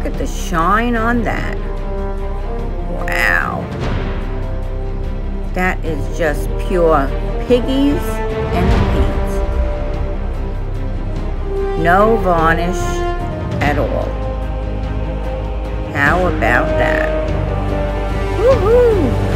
Look at the shine on that. Wow. That is just pure piggies and paint. No varnish at all. How about that? Woohoo!